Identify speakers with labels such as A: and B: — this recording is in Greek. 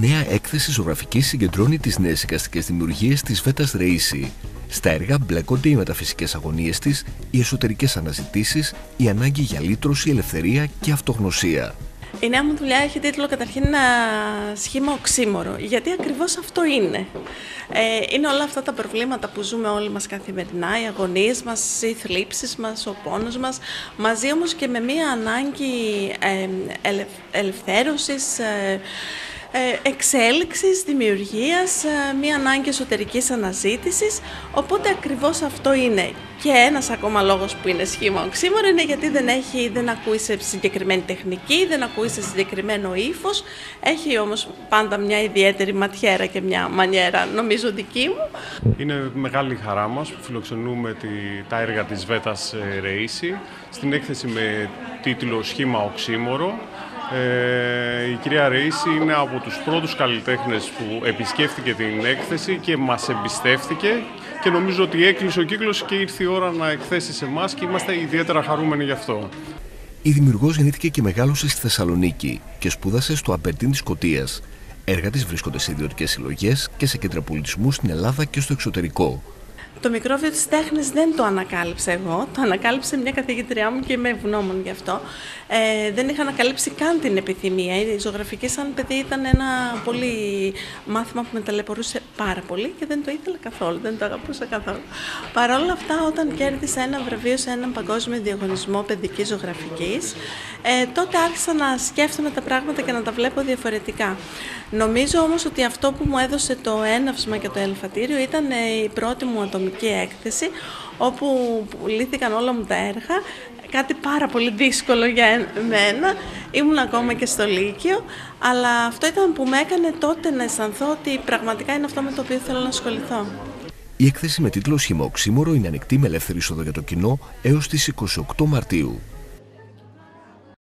A: νέα έκθεση ζωγραφικής συγκεντρώνει τις νέες εικαστικές δημιουργίες της Βέτας Ρεΐση. Στα έργα μπλέκονται οι μεταφυσικές αγωνίες της, οι εσωτερικές αναζητήσεις, η ανάγκη για λύτρωση, ελευθερία και αυτογνωσία.
B: Η νέα μου δουλειά έχει τίτλο καταρχήν ένα σχήμα οξύμορο, γιατί ακριβώς αυτό είναι. Είναι όλα αυτά τα προβλήματα που ζούμε όλοι μας καθημερινά, οι αγωνίες μας, οι θλίψεις μας, ο πόνος μας, μαζί όμως και με μία ανάγκη ελευθέρωσης, εξέλιξης, δημιουργίας, μία ανάγκη εσωτερικής αναζήτησης, οπότε ακριβώς αυτό είναι. Και ένας ακόμα λόγος που είναι σχήμα οξύμορο είναι γιατί δεν ακούει σε συγκεκριμένη τεχνική, δεν ακούει σε συγκεκριμένο ύφος, έχει όμως πάντα μια ιδιαίτερη ματιέρα και μια μανιέρα, νομίζω δική μου.
C: Είναι μεγάλη χαρά μας που φιλοξενούμε τα έργα της Βέτας Ρεΐση στην έκθεση με τίτλο «Σχήμα οξύμορο». Η κυρία Ρεΐση είναι από τους πρώτους καλλιτέχνες που επισκέφθηκε την έκθεση και μας εμπιστεύτηκε και νομίζω ότι έκλεισε ο κύκλος και ήρθε η ώρα να εκθέσει σε εμάς και είμαστε ιδιαίτερα χαρούμενοι γι' αυτό.
A: Η δημιουργός γεννήθηκε και μεγάλωσε στη Θεσσαλονίκη και σπούδασε στο Αμπερντίν της Σκωτίας. Έργα της βρίσκονται σε ιδιωτικές συλλογές και σε κέντρα πολιτισμού στην Ελλάδα και στο εξωτερικό.
B: Το μικρόβιο της τέχνης δεν το ανακάλυψα εγώ, το ανακάλυψε μια καθηγήτριά μου και είμαι ευγνώμων γι' αυτό. Δεν είχα ανακαλύψει καν την επιθυμία. Η ζωγραφική σαν παιδί ήταν ένα πολύ μάθημα που με ταλαιπωρούσε πάρα πολύ και δεν το ήθελα καθόλου, δεν το αγαπούσα καθόλου. Παρ' όλα αυτά, όταν κέρδισα ένα βραβείο σε έναν παγκόσμιο διαγωνισμό παιδικής ζωγραφικής, τότε άρχισα να σκέφτομαι τα πράγματα και να τα βλέπω διαφορετικά. Νομίζω όμως ότι αυτό που μου έδωσε το έναυσμα και το ελαφατήριο ήταν η πρώτη μου ατομική έκθεση, όπου πουλήθηκαν όλα μου τα έργα, κάτι πάρα πολύ δύσκολο για μένα, ήμουν ακόμα και στο Λύκειο, αλλά αυτό ήταν που με έκανε τότε να αισθανθώ ότι πραγματικά είναι αυτό με το οποίο θέλω να ασχοληθώ.
A: Η έκθεση με τίτλο «Σχήμα οξύμορο» είναι ανοιχτή με ελεύθερη είσοδο για το κοινό έως τις 28 Μαρτίου.